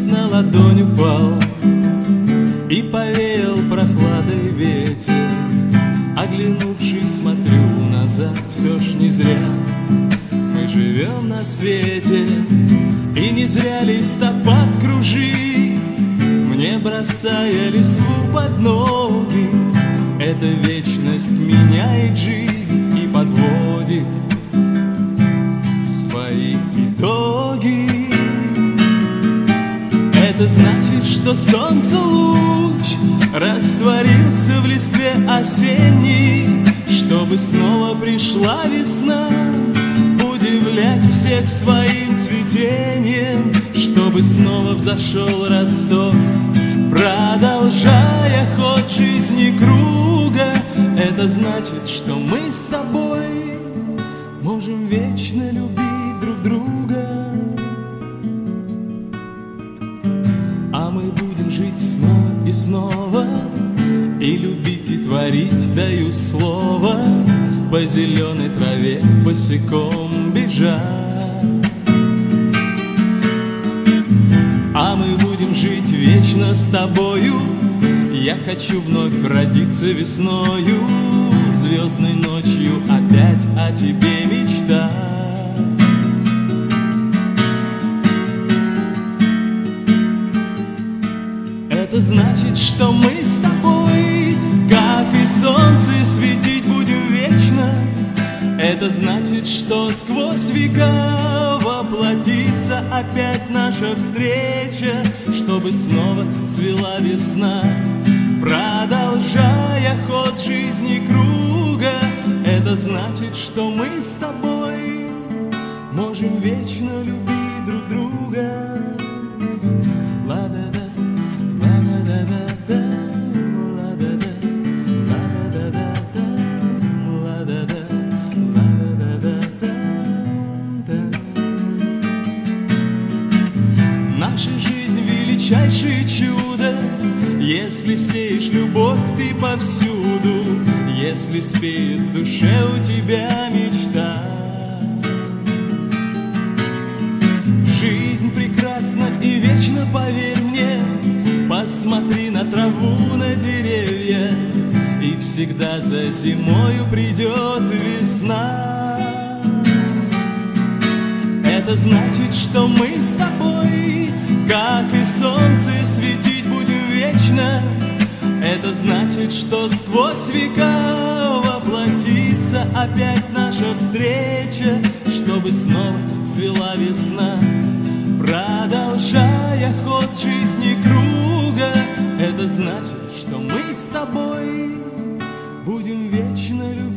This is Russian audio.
на ладонь упал, и повеял прохладой ветер. Оглянувшись, смотрю назад, все ж не зря мы живем на свете. И не зря листопад кружит, мне бросая листву под ноги. Эта вечность меняет жизнь и подводит свои итоги. Это значит, что солнце луч растворился в листве осенней, чтобы снова пришла весна, удивлять всех своим цветением, чтобы снова взошел росток, продолжая ход жизни круга. Это значит, что мы с тобой можем вечно любить друг друга. А мы будем жить снова и снова, и любить, и творить, даю слово, по зеленой траве босиком бежать. А мы будем жить вечно с тобою. Я хочу вновь родиться весною, звездной ночью опять о тебе мечтать. Это значит, что мы с тобой, как и солнце, светить будем вечно. Это значит, что сквозь века воплотится опять наша встреча, чтобы снова цвела весна, продолжая ход жизни круга. Это значит, что мы с тобой можем вечно любить друг друга. Ла-да-да. Наша жизнь величайшее чудо. Если сеешь любовь ты повсюду, если спеет в душе у тебя мечта. Жизнь прекрасна и вечна, поверь мне. Посмотри на траву, на деревья, и всегда за зимою придет весна. Это значит, что мы с тобой, как и солнце, светить будем вечно. Это значит, что сквозь века воплотится опять наша встреча, чтобы снова цвела весна, продолжая ход жизни круга. Это значит, что мы с тобой будем вечно любить